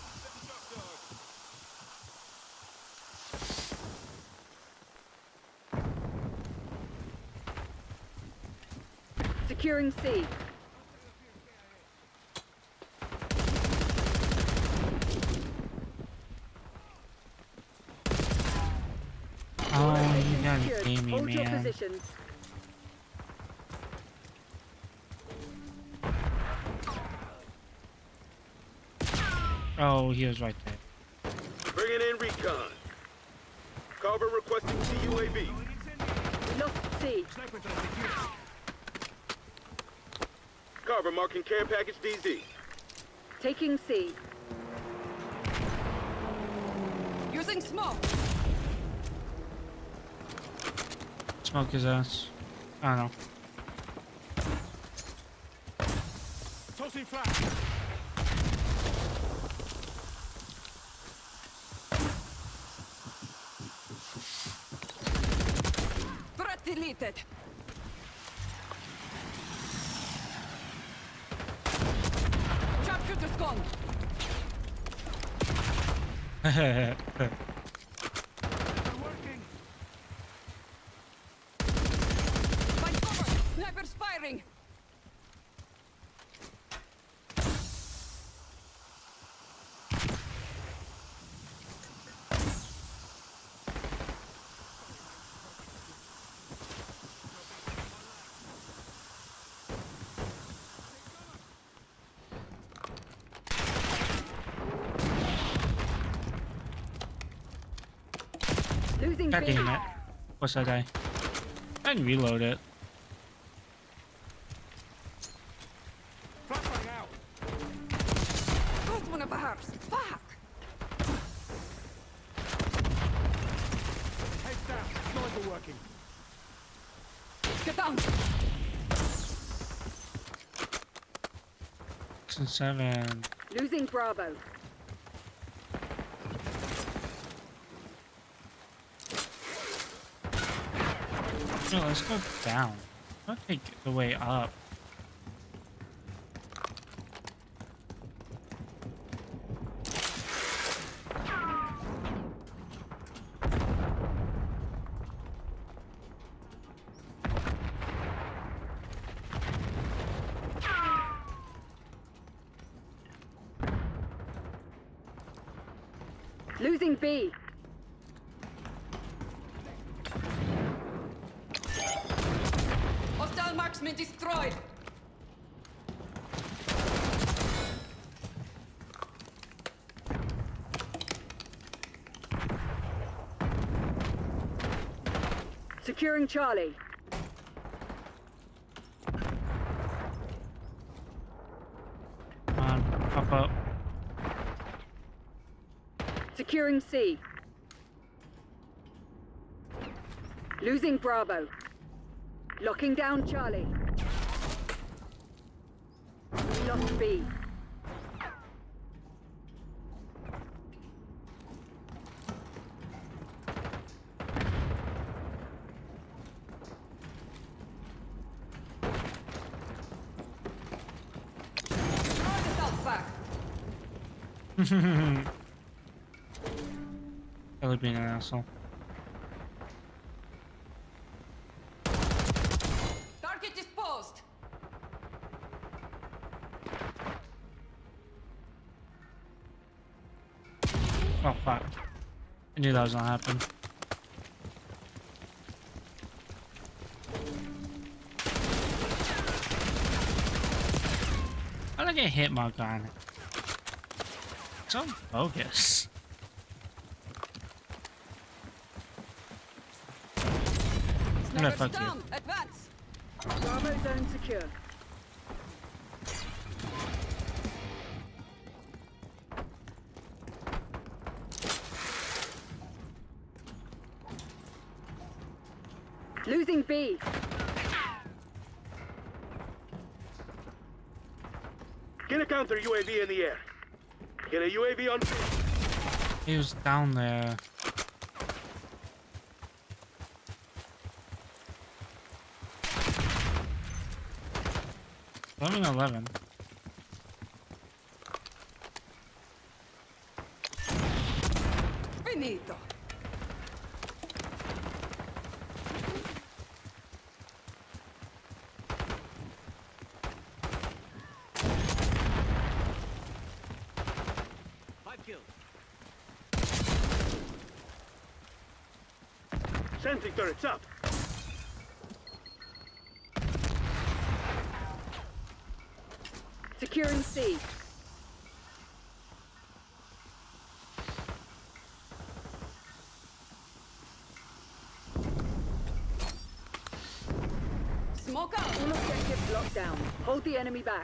Securing C. Oh, you gotta Secured. pay me, Hold your man. positions. Oh, he was right there. Bringing in recon. Carver requesting C U A V. We lost C. Carver marking care package D Z. Taking C. Using smoke. Smoke his ass. I don't know. Tossing flash. Threat deleted. Sharpshooter's gone. Find cover. Sniper's firing. Losing God B. damn it. What's that die? I didn't reload it. Flashbang out. Got one of ours. Fuck. Heads down. Sniper working. Get down. Six and seven. Losing Bravo. No, let's go down. I'll take the way up. Losing B. Hostile marksman destroyed. Securing Charlie. Come on, pop up. Securing C. Losing Bravo. Locking down Charlie. We lost B. Really being an asshole. Target disposed. Oh fuck. I knew that was gonna happen. How did I get hit mark on it? So bogus. I'm gonna fuck you. Down. Advance. Bravo zone secure. Losing B. Get a counter U A V in the air. Get a U A V on. He was down there. eleven eleven. Finito. Five kills. Sensing turrets up. Securing C. Smoke out. All objectives locked down. Hold the enemy back.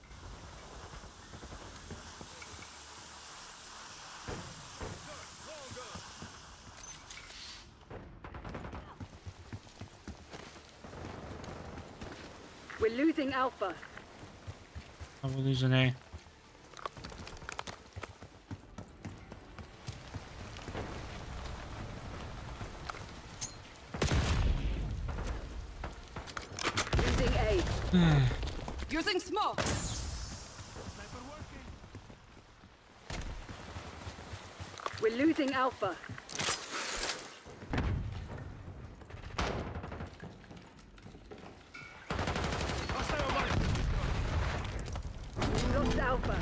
We're losing Alpha. Oh, we're losing A. Losing A. Using smoke. We're losing Alpha. We lost Alpha.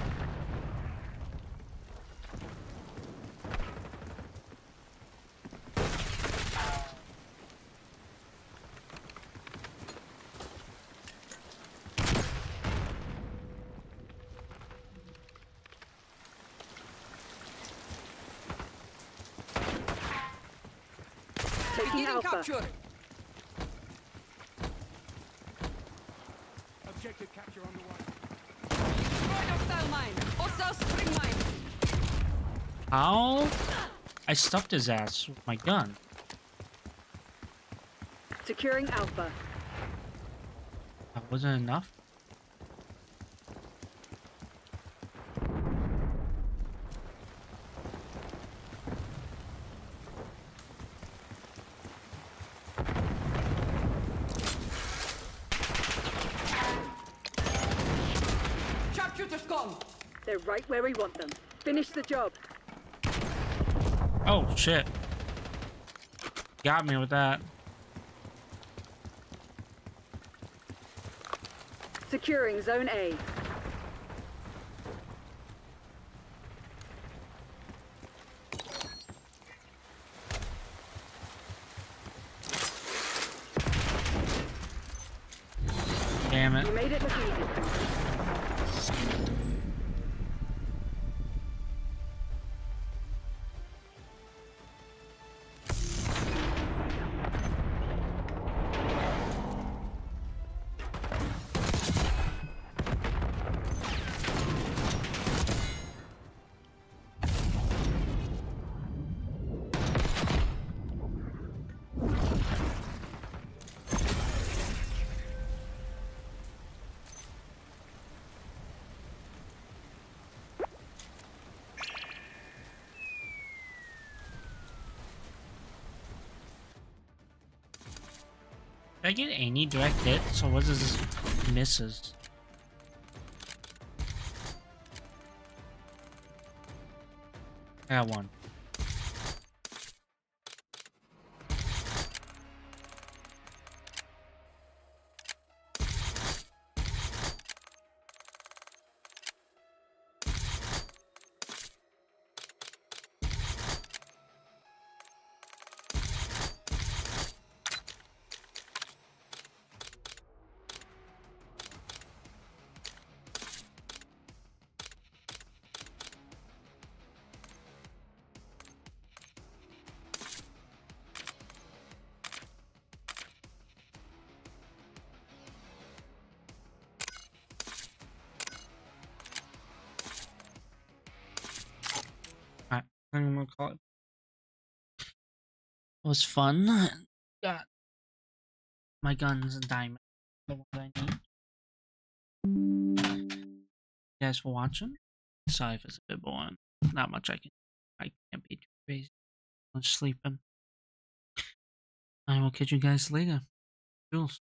Taking Beginning Alpha. capture. Objective capture on the way. Destroyed hostile mine. Hostile spring mine. How? I stuffed his ass with my gun. Securing Alpha. That wasn't enough. Sharpshooter's gone. They're right where we want them. Finish the job. Oh shit. Got me with that. Securing Zone A. Damn it. You made it look easy. Did I get any direct hits, or was this misses? I got one. Alright, I'm gonna call it. It was fun. Got my guns and diamonds. The ones I need. Thank you guys for watching. Sorry if it's a bit boring. Not much I can. I can't be too crazy. I'm sleeping. I will catch you guys later. Jules.